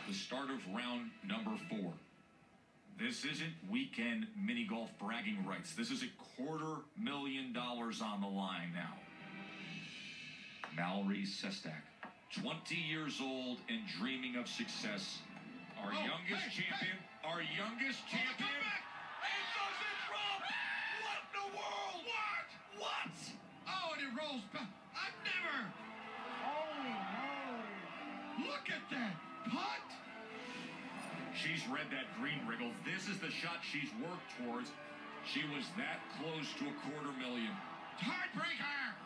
the start of round number 4. This isn't weekend mini golf bragging rights. This is $250,000 on the line now. Mallory Sestak, 20 years old and dreaming of success. Our youngest champion. Our youngest champion. It doesn't drop! What in the world? What? Oh, and it rolls back. I've never. Holy moly. Look at that putt. She's read that green, Wriggles. This is the shot she's worked towards. She was that close to $250,000. Tiebreaker.